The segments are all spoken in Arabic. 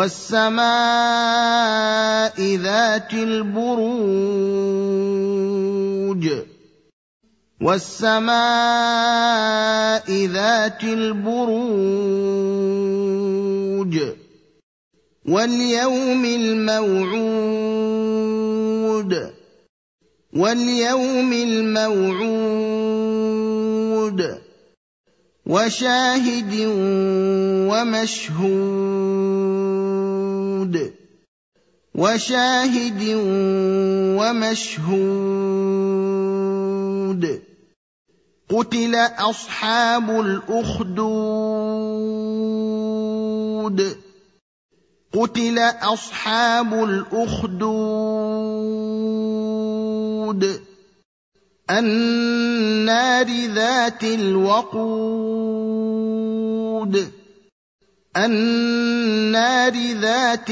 وَالسَّمَاءِ ذَاتِ الْبُرُوجِ وَالسَّمَاءِ ذَاتِ الْبُرُوجِ وَالْيَوْمِ الْمَوْعُودِ وَالْيَوْمِ الْمَوْعُودِ وَشَاهِدٍ وَمَشْهُودٍ وَشَاهِدٍ وَمَشْهُودٍ قُتِلَ أَصْحَابُ الْأُخْدُودِ قُتِلَ أَصْحَابُ الْأُخْدُودِ النَّارِ ذَاتِ الْوَقُودِ النَّارِ ذَاتِ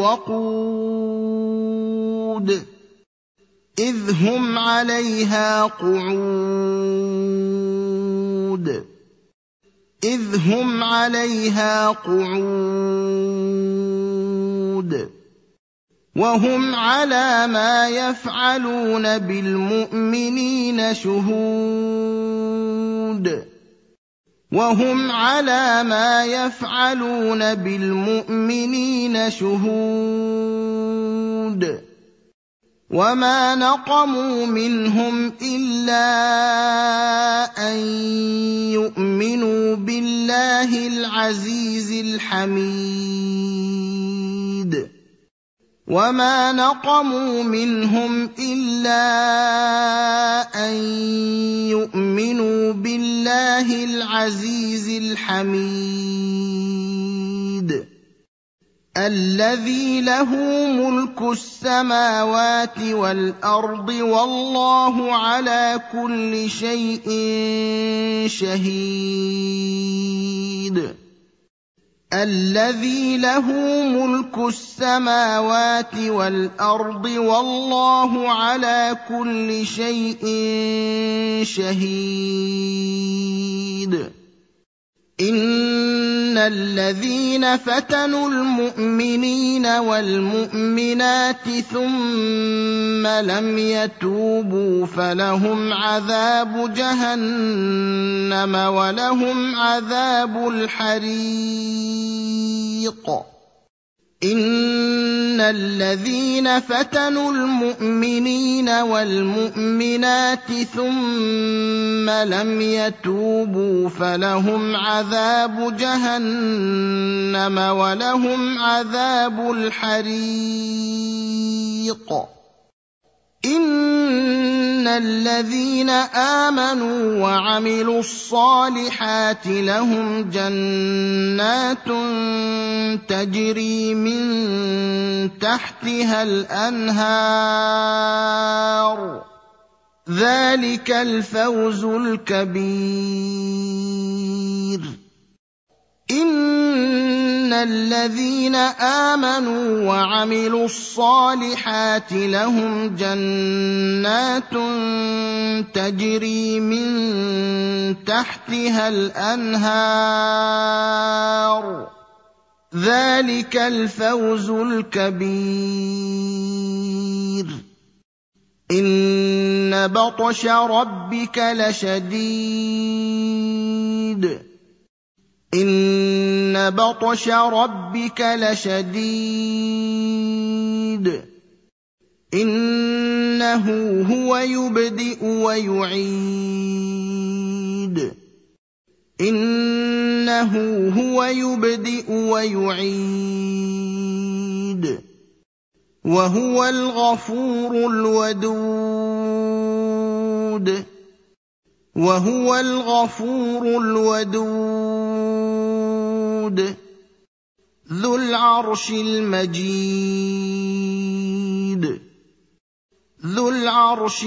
الْوَقُودِ إِذْ هُمْ عَلَيْهَا قُعُودٌ إِذْ هُمْ عَلَيْهَا قُعُودٌ وَهُمْ عَلَىٰ مَا يَفْعَلُونَ بِالْمُؤْمِنِينَ شُهُودٌ وَهُمْ عَلَىٰ مَا يَفْعَلُونَ بِالْمُؤْمِنِينَ شُهُودٌ وَمَا نَقَمُوا مِنْهُمْ إِلَّا أَن يُؤْمِنُوا بِاللَّهِ الْعَزِيزِ الْحَمِيدِ وَمَا نَقَمُوا مِنْهُمْ إِلَّا أَن يُؤْمِنُوا بِاللَّهِ الْعَزِيزِ الْحَمِيدِ الَّذِي لَهُ مُلْكُ السَّمَاوَاتِ وَالْأَرْضِ وَاللَّهُ عَلَىٰ كُلِّ شَيْءٍ شَهِيدٌ الَّذِي لَهُ مُلْكُ السَّمَاوَاتِ وَالْأَرْضِ وَاللَّهُ عَلَىٰ كُلِّ شَيْءٍ شَهِيدٌ إِنَّ الَّذِينَ فَتَنُوا الْمُؤْمِنِينَ وَالْمُؤْمِنَاتِ ثُمَّ لَمْ يَتُوبُوا فَلَهُمْ عَذَابُ جَهَنَّمَ وَلَهُمْ عَذَابُ الْحَرِيقِ إِنَّ الَّذِينَ فَتَنُوا الْمُؤْمِنِينَ وَالْمُؤْمِنَاتِ ثُمَّ لَمْ يَتُوبُوا فَلَهُمْ عَذَابُ جَهَنَّمَ وَلَهُمْ عَذَابُ الْحَرِيقِ إِنَّ الَّذِينَ آمَنُوا وَعَمِلُوا الصَّالِحَاتِ لَهُمْ جَنَّاتٌ تَجْرِي مِن تَحْتِهَا الْأَنْهَارُ ذَلِكَ الْفَوْزُ الْكَبِيرُ إِنَّ الَّذِينَ آمَنُوا وَعَمِلُوا الصَّالِحَاتِ لَهُمْ جَنَّاتٌ تَجْرِي مِن تَحْتِهَا الْأَنْهَارُ ذَلِكَ الْفَوْزُ الْكَبِيرُ إِنَّ بَطْشَ رَبِّكَ لَشَدِيدٌ إِنَّ بَطْشَ رَبِّكَ لَشَدِيدٌ إِنَّهُ هُوَ يُبْدِئُ وَيُعِيدُ إِنَّهُ هُوَ يُبْدِئُ وَيُعِيدُ وَهُوَ الْغَفُورُ الْوَدُودُ وَهُوَ الْغَفُورُ الْوَدُودُ ذُو الْعَرْشِ الْمَجِيدُ ذُو الْعَرْشِ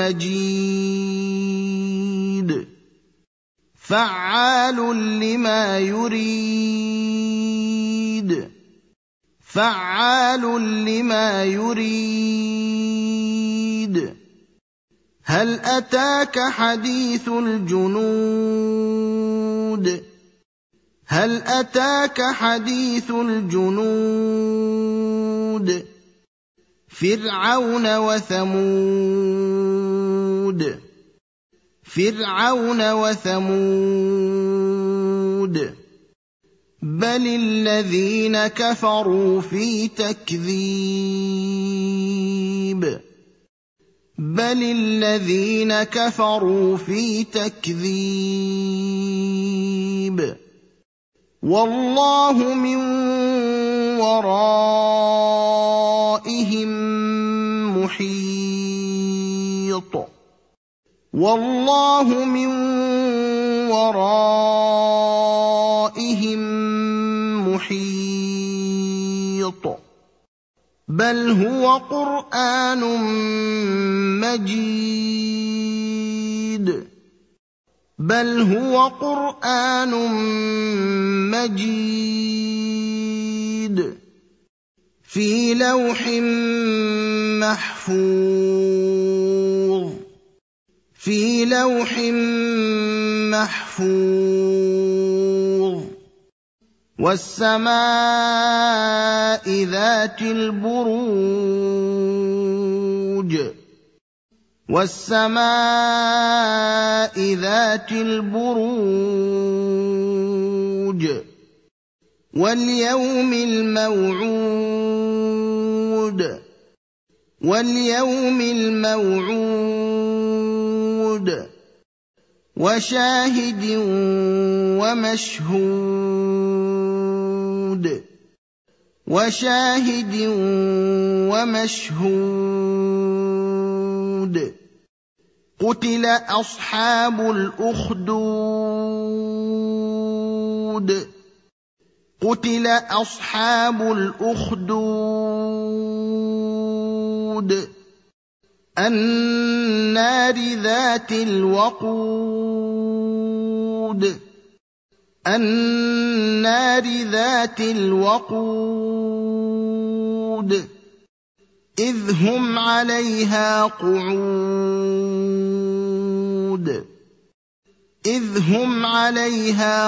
الْمَجِيدُ فَعَّالٌ لِّمَا يُرِيدُ فَعَّالٌ لِّمَا يُرِيدُ هَلْ أَتَاكَ حَدِيثُ الْجُنُودِ هَلْ أَتَاكَ حَدِيثُ الْجُنُودِ فرعون وثمود فرعون وثمود بل الذين كفروا في تكذيب بل الذين كفروا في تكذيب والله من ورائهم محيط والله من ورائهم محيط بل هو قرآن مجيد بل هو قرآن مجيد في لوح محفوظ في لوح محفوظ والسماء ذات البروج والسماء ذات البروج واليوم الموعود واليوم الموعود وشاهد ومشهود وشاهد ومشهود قتل أصحاب الأخدود قتل أصحاب الأخدود النار ذات الوقود النار ذات الوقود إذ هم عليها قعود إذ هم عليها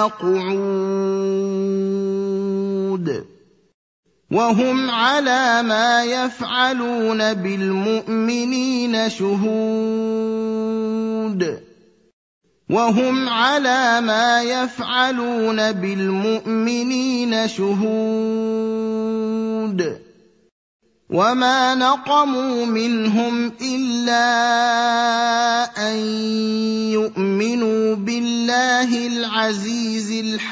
قعود وهم على ما يفعلون بالمؤمنين شهود وهم على ما يفعلون بالمؤمنين شهود وما نقموا منهم إلا أن يؤمنوا بالله العزيز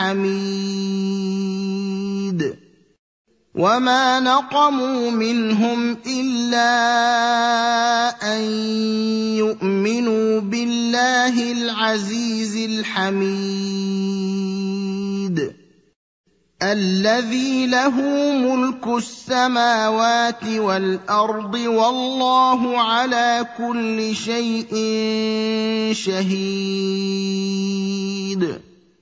الحميد وما نقموا منهم إلا أن يؤمنوا بالله العزيز الحميد الذي له ملك السماوات والأرض والله على كل شيء شهيد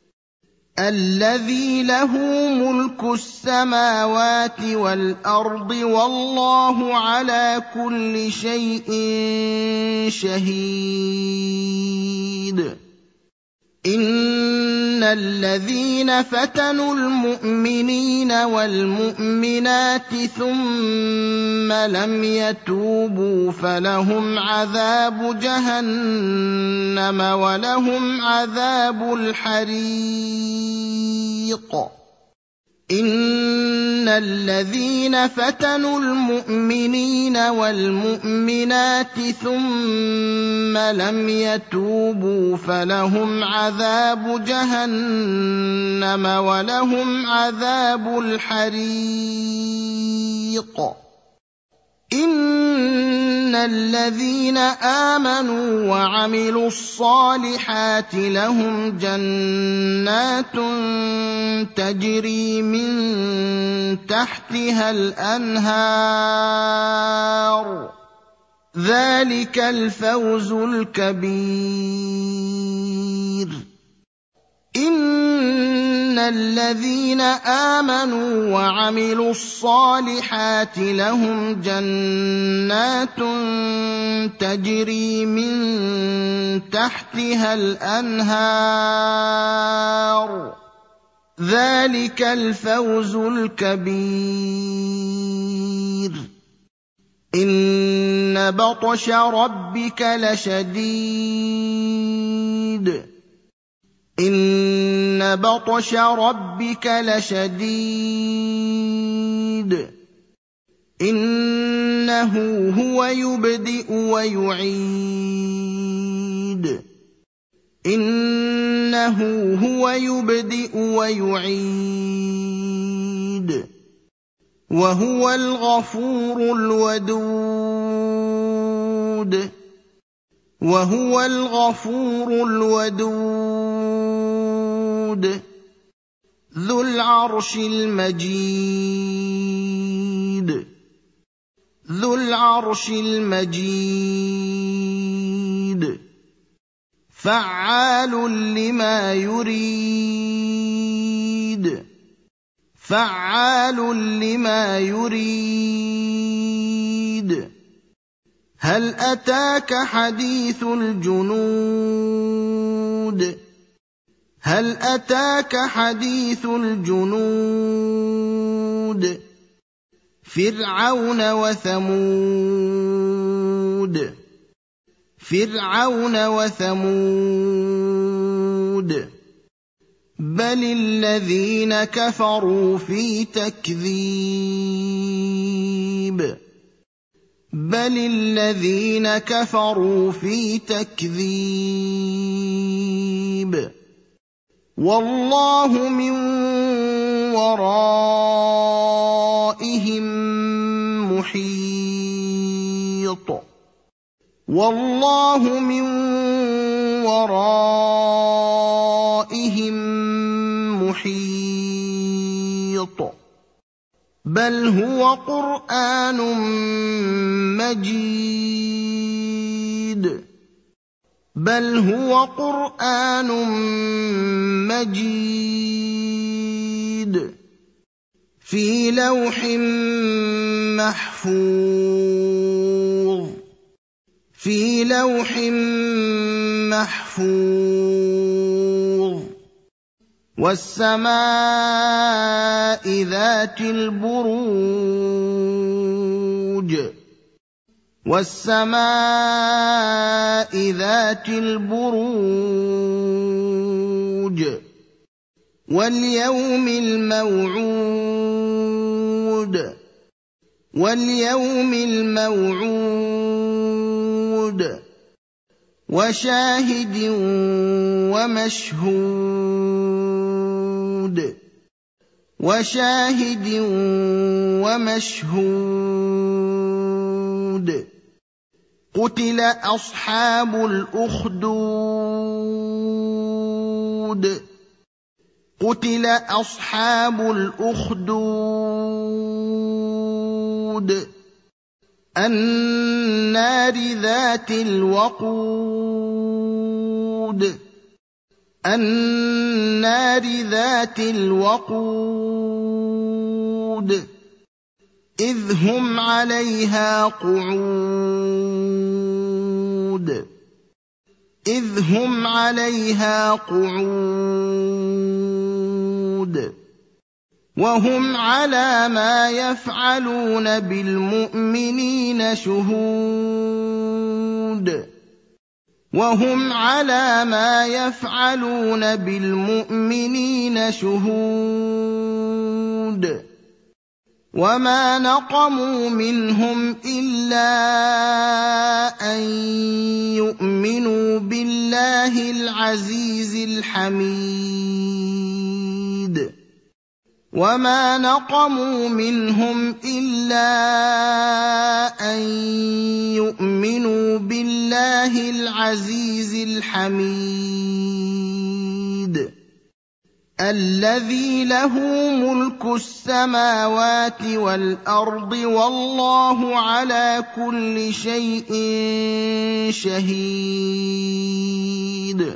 الذي له ملك السماوات والأرض والله على كل شيء شهيد إن الذين فتنوا المؤمنين والمؤمنات ثم لم يتوبوا فلهم عذاب جهنم ولهم عذاب الحريق إن الذين فتنوا المؤمنين والمؤمنات ثم لم يتوبوا فلهم عذاب جهنم ولهم عذاب الحريق إن الذين آمنوا وعملوا الصالحات لهم جنات تجري من تحتها الأنهار ذلك الفوز الكبير إن الذين آمنوا وعملوا الصالحات لهم جنات تجري من تحتها الأنهار ذلك الفوز الكبير بطش ربك لشديد إن بطش ربك لشديد إنه هو يبدئ ويعيد إنه هو يبدئ ويعيد وهو الغفور الودود وهو الغفور الودود ذو العرش المجيد ذو العرش المجيد فعال لما يريد فعال لما يريد هل أتاك حديث الجنود هل أتاك حديث الجنود فرعون وثمود فرعون وثمود بل الذين كفروا في تكذيب بل الذين كفروا في تكذيب والله من ورائهم محيط والله من ورائهم محيط بل هو قرآن مجيد بل هو قرآن مجيد في لوح محفوظ في لوح محفوظ والسماء ذات البروج والسماء ذات البروج واليوم الموعود واليوم الموعود وشاهد ومشهود وشاهد ومشهود قتل أصحاب الأخدود قتل أصحاب الأخدود النار ذات الوقود النار ذات الوقود إذ هم عليها قعود إذ هم عليها قعود وهم على ما يفعلون بالمؤمنين شهود وهم على ما يفعلون بالمؤمنين شهود وما نقموا منهم إلا أن يؤمنوا بالله العزيز الحميد وما نقموا منهم إلا أن يؤمنوا بالله العزيز الحميد الذي له ملك السماوات والأرض والله على كل شيء شهيد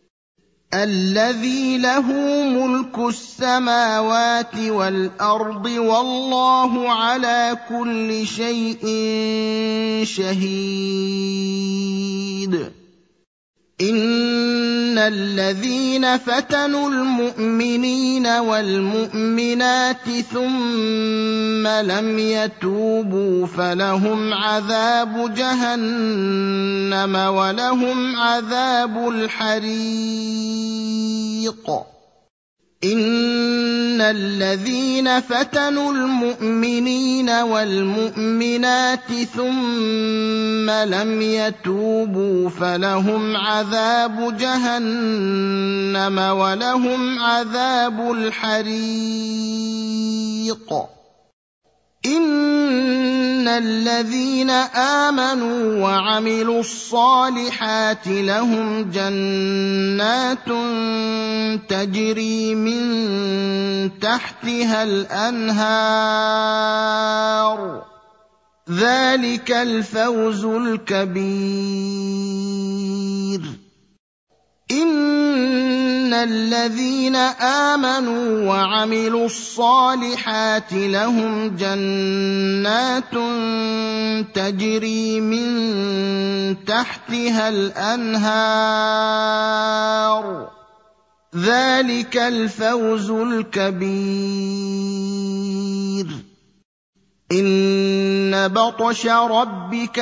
الذي له ملك السماوات والأرض والله على كل شيء شهيد إِنَّ الَّذِينَ فَتَنُوا الْمُؤْمِنِينَ وَالْمُؤْمِنَاتِ ثُمَّ لَمْ يَتُوبُوا فَلَهُمْ عَذَابُ جَهَنَّمَ وَلَهُمْ عَذَابُ الْحَرِيقِ إِنَّ الَّذِينَ فَتَنُوا الْمُؤْمِنِينَ وَالْمُؤْمِنَاتِ ثُمَّ لَمْ يَتُوبُوا فَلَهُمْ عَذَابُ جَهَنَّمَ وَلَهُمْ عَذَابُ الْحَرِيقِ إِنَّ الَّذِينَ آمَنُوا وَعَمِلُوا الصَّالِحَاتِ لَهُمْ جَنَّاتٌ تَجْرِي مِن تَحْتِهَا الْأَنْهَارُ ۚ ذَلِكَ الْفَوْزُ الْكَبِيرُ إِنَّ الَّذِينَ آمَنُوا وَعَمِلُوا الصَّالِحَاتِ لَهُمْ جَنَّاتٌ تَجْرِي مِن تَحْتِهَا الْأَنْهَارُ ۚ ذَلِكَ الْفَوْزُ الْكَبِيرُ إِنَّ بَطْشَ رَبِّكَ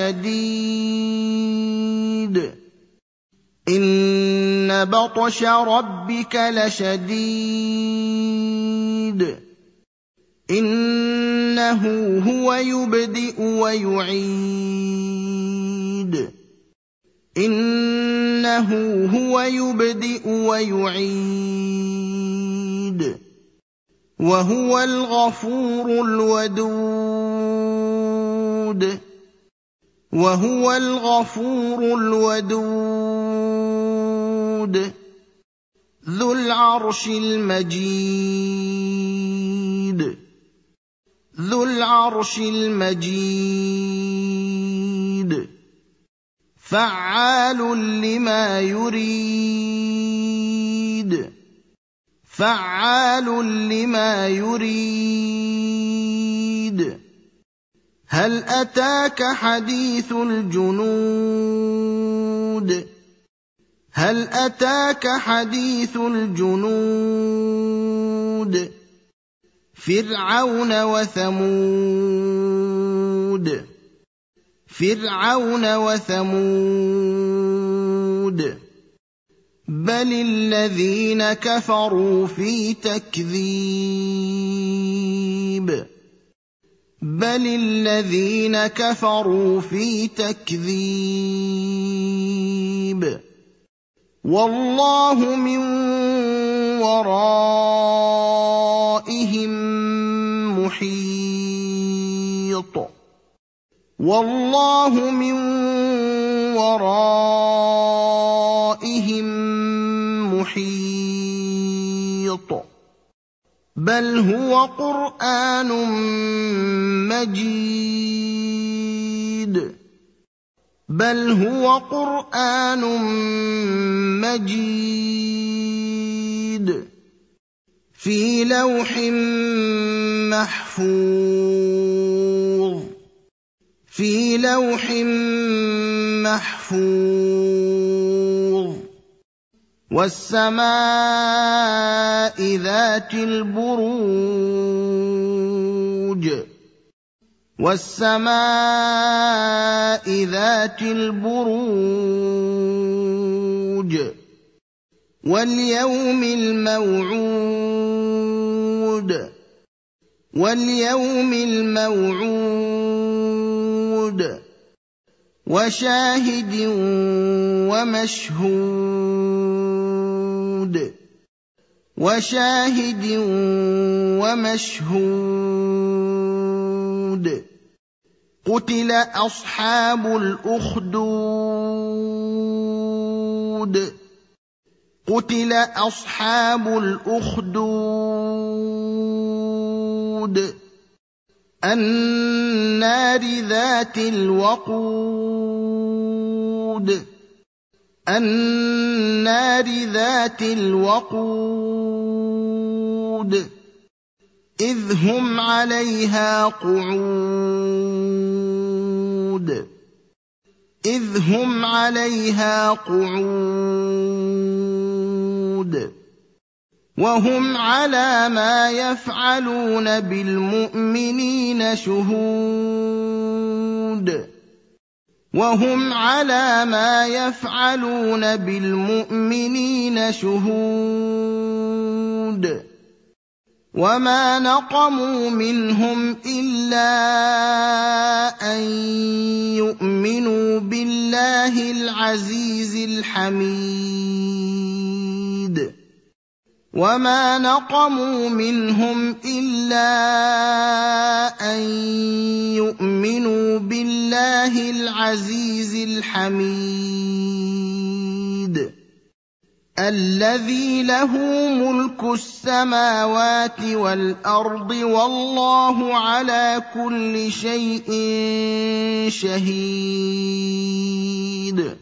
لَشَدِيدٌ إِنَّ بَطْشَ رَبِّكَ لَشَدِيدٌ إِنَّهُ هُوَ يُبْدِئُ وَيُعِيدُ إِنَّهُ هُوَ يُبْدِئُ وَيُعِيدُ وَهُوَ الْغَفُورُ الْوَدُودُ وَهُوَ الْغَفُورُ الْوَدُودُ ذُو الْعَرْشِ الْمَجِيدُ ذُو الْعَرْشِ الْمَجِيدُ فَعَّالٌ لِّمَا يُرِيدُ فَعَّالٌ لِّمَا يُرِيدُ هَلْ أَتَاكَ حَدِيثُ الْجُنُودِ هَلْ أَتَاكَ حَدِيثُ الْجُنُودِ فِرْعَوْنَ وَثَمُودَ فِرْعَوْنَ وَثَمُودَ بَلِ الَّذِينَ كَفَرُوا فِي تَكْذِيبٍ بَلِ الَّذِينَ كَفَرُوا فِي تَكْذِيبٍ وَاللَّهُ مِن وَرَائِهِم مُّحِيطٌ وَاللَّهُ مِن وَرَائِهِم مُّحِيطٌ بَلْ هُوَ قُرْآنٌ مَّجِيدٌ بَلْ هُوَ قُرْآنٌ مَّجِيدٌ فِي لَوْحٍ مَّحْفُوظٍ فِي لَوْحٍ مَّحْفُوظٍ وَالسَّمَاءِ ذَاتِ الْبُرُوجِ وَالسَّمَاءِ ذَاتِ الْبُرُوجِ وَالْيَوْمِ الْمَوْعُودِ وَالْيَوْمِ الْمَوْعُودِ وَشَاهِدٍ وَمَشْهُودٍ وَشَاهِدٍ وَمَشْهُودٍ قُتِلَ أَصْحَابُ الْأُخْدُودِ قُتِلَ أَصْحَابُ الْأُخْدُودِ النَّارِ ذَاتِ الْوَقُودِ النَّارِ ذَاتِ الْوَقُودِ إِذْ هُمْ عَلَيْهَا قُعُودٌ إذ هم عليها قعود وهم على ما يفعلون بالمؤمنين شهود وهم على ما يفعلون بالمؤمنين شهود وما نقموا منهم إلا أن يؤمنوا بالله العزيز الحميد وما نقموا منهم إلا أن يؤمنوا بالله العزيز الحميد الذي له ملك السماوات والأرض والله على كل شيء شهيد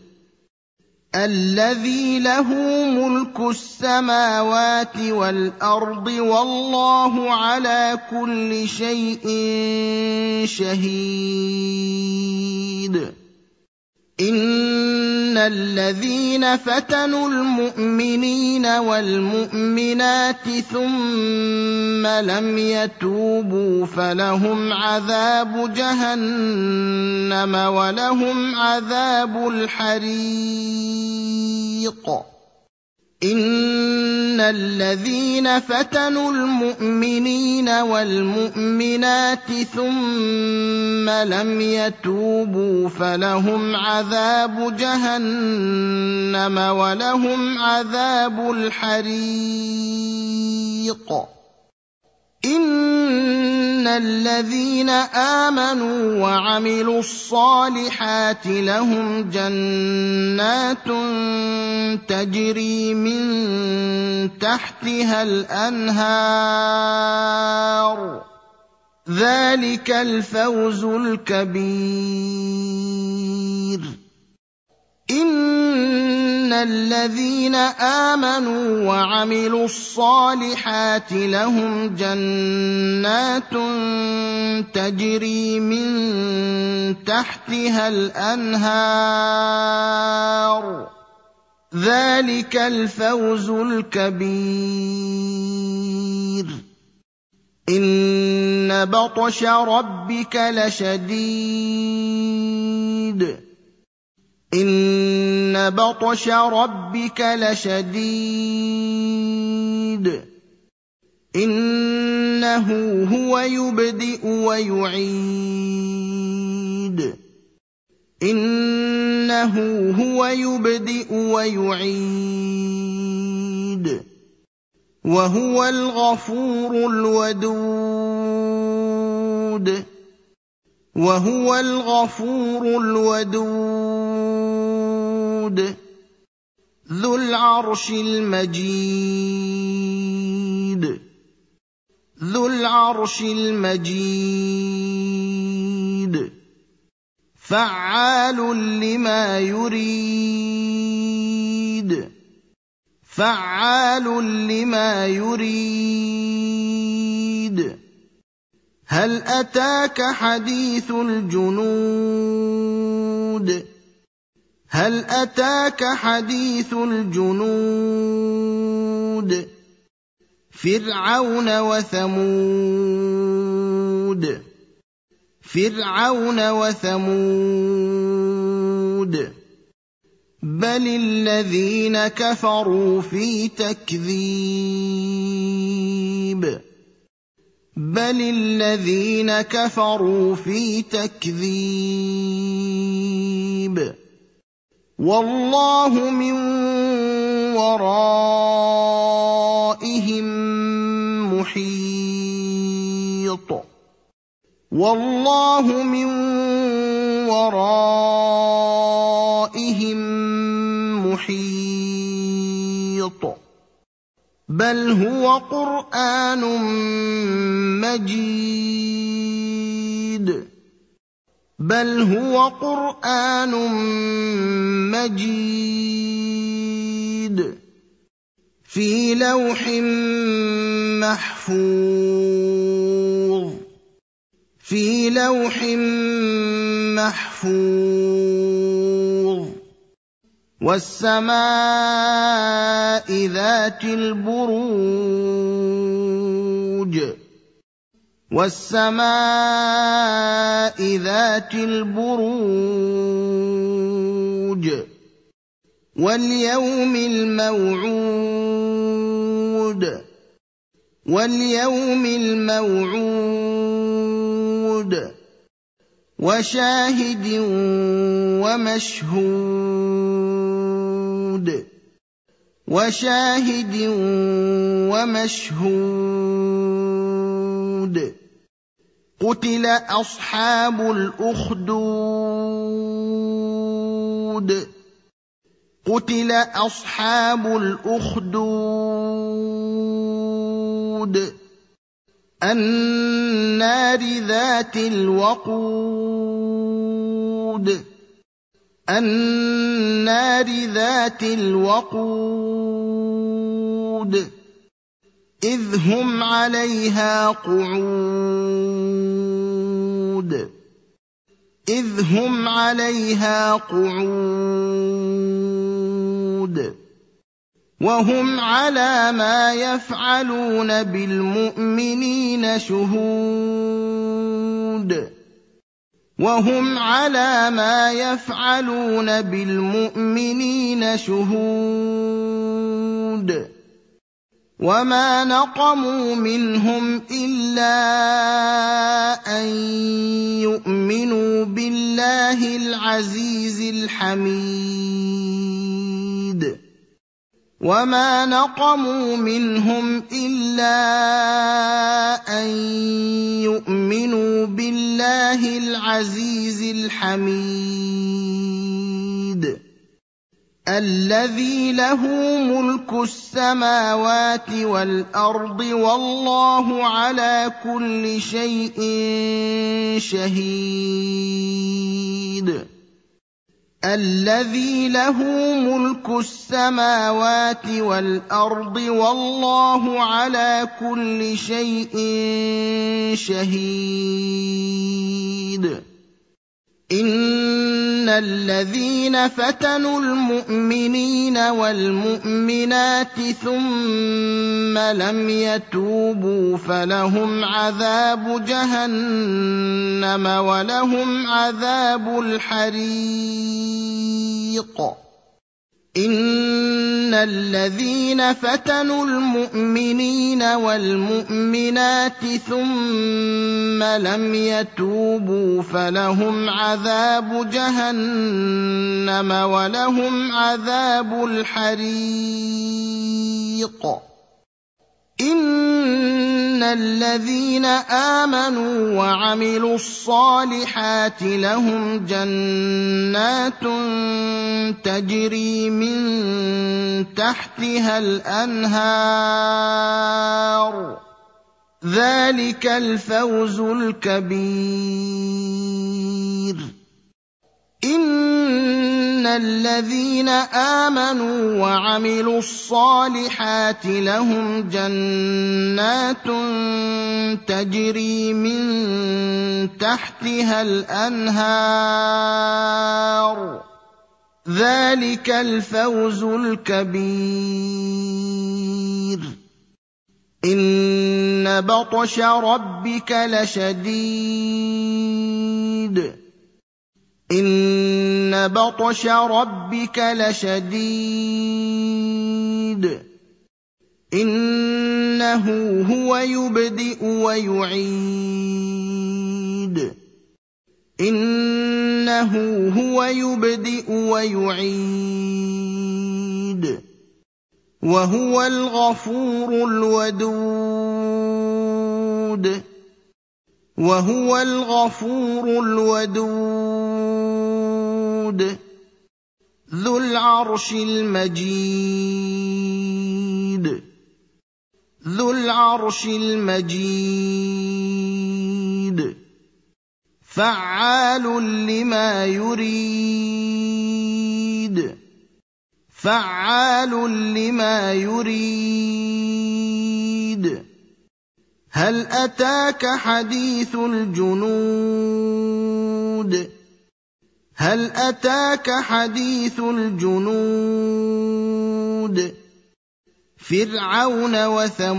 الذي له ملك السماوات والأرض والله على كل شيء شهيد إن الذين فتنوا المؤمنين والمؤمنات ثم لم يتوبوا فلهم عذاب جهنم ولهم عذاب الحريق إن الذين فتنوا المؤمنين والمؤمنات ثم لم يتوبوا فلهم عذاب جهنم ولهم عذاب الحريق إن الذين آمنوا وعملوا الصالحات لهم جنات تجري من تحتها الأنهار ذلك الفوز الكبير إن الذين آمنوا وعملوا الصالحات لهم جنات تجري من تحتها الأنهار ذلك الفوز الكبير إن بطش ربك لشديد إن بطش ربك لشديد إنه هو يبدئ ويعيد إنه هو يبدئ ويعيد وهو الغفور الودود وهو الغفور الودود ذو العرش المجيد ذو العرش المجيد فعال لما يريد فعال لما يريد هل أتاك حديث الجنود هل أتاك حديث الجنود فرعون وثمود فرعون وثمود بل الذين كفروا في تكذيب بل الذين كفروا في تكذيب والله من ورائهم محيط والله من ورائهم محيط بل هو قرآن مجيد بل هو قرآن مجيد في لوح محفوظ في لوح محفوظ وَالسَّمَاءِ ذَاتِ الْبُرُوجِ وَالسَّمَاءِ ذَاتِ الْبُرُوجِ وَالْيَوْمِ الْمَوْعُودِ وَالْيَوْمِ الْمَوْعُودِ وَشَاهِدٍ وَمَشْهُودٍ وَشَاهِدٍ وَمَشْهُودٍ قُتِلَ أَصْحَابُ الْأُخْدُودِ قُتِلَ أَصْحَابُ الْأُخْدُودِ النَّارِ ذَاتِ الْوَقُودِ النَّارِ ذَاتِ الْوَقُودِ إِذْ هُمْ عَلَيْهَا قُعُودٌ إِذْ هُمْ عَلَيْهَا قُعُودٌ وَهُمْ عَلَىٰ مَا يَفْعَلُونَ بِالْمُؤْمِنِينَ شُهُودٌ وَهُمْ عَلَىٰ مَا يَفْعَلُونَ بِالْمُؤْمِنِينَ شُهُودٌ وَمَا نَقَمُوا مِنْهُمْ إِلَّا أَن يُؤْمِنُوا بِاللَّهِ الْعَزِيزِ الْحَمِيدِ وَمَا نَقَمُوا مِنْهُمْ إِلَّا أَن يُؤْمِنُوا بِاللَّهِ الْعَزِيزِ الْحَمِيدِ الَّذِي لَهُ مُلْكُ السَّمَاوَاتِ وَالْأَرْضِ وَاللَّهُ عَلَىٰ كُلِّ شَيْءٍ شَهِيدٌ الَّذِي لَهُ مُلْكُ السَّمَاوَاتِ وَالْأَرْضِ وَاللَّهُ عَلَىٰ كُلِّ شَيْءٍ شَهِيدٌ إِنَّ الَّذِينَ فَتَنُوا الْمُؤْمِنِينَ وَالْمُؤْمِنَاتِ ثُمَّ لَمْ يَتُوبُوا فَلَهُمْ عَذَابُ جَهَنَّمَ وَلَهُمْ عَذَابُ الْحَرِيقِ إِنَّ الَّذِينَ فَتَنُوا الْمُؤْمِنِينَ وَالْمُؤْمِنَاتِ ثُمَّ لَمْ يَتُوبُوا فَلَهُمْ عَذَابُ جَهَنَّمَ وَلَهُمْ عَذَابُ الْحَرِيقِ إِنَّ الَّذِينَ آمَنُوا وَعَمِلُوا الصَّالِحَاتِ لَهُمْ جَنَّاتٌ تَجْرِي مِن تَحْتِهَا الْأَنْهَارُ ذَلِكَ الْفَوْزُ الْكَبِيرُ إِنَّ الَّذِينَ آمَنُوا وَعَمِلُوا الصَّالِحَاتِ لَهُمْ جَنَّاتٌ تَجْرِي مِن تَحْتِهَا الْأَنْهَارُ ذَلِكَ الْفَوْزُ الْكَبِيرُ إِنَّ بَطْشَ رَبِّكَ لَشَدِيدٌ إِنَّ بَطْشَ رَبِّكَ لَشَدِيدٌ إِنَّهُ هُوَ يُبْدِئُ وَيُعِيدُ إِنَّهُ هُوَ يُبْدِئُ وَيُعِيدُ وَهُوَ الْغَفُورُ الْوَدُودُ وَهُوَ الْغَفُورُ الْوَدُودُ ذُو الْعَرْشِ الْمَجِيدُ ذُو الْعَرْشِ الْمَجِيدُ فَعَّالٌ لِّمَا يُرِيدُ فَعَّالٌ لِّمَا يُرِيدُ هَلْ أَتَاكَ حَدِيثُ الْجُنُودِ هل أتاك حديث الجنود فرعون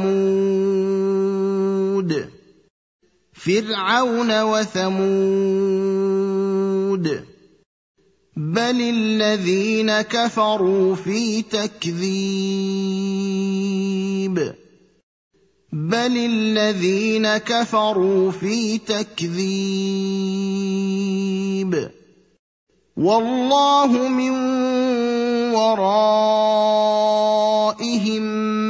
وثمود بل الذين كفروا في تكذيب والله من ورائهم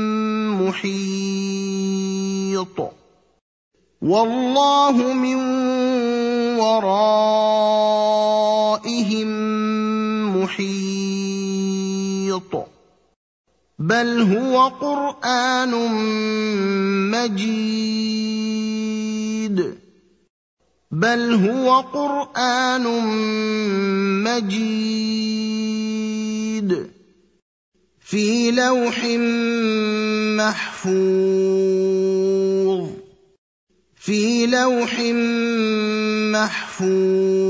محيط بل هو قرآن مجيد في لوح محفوظ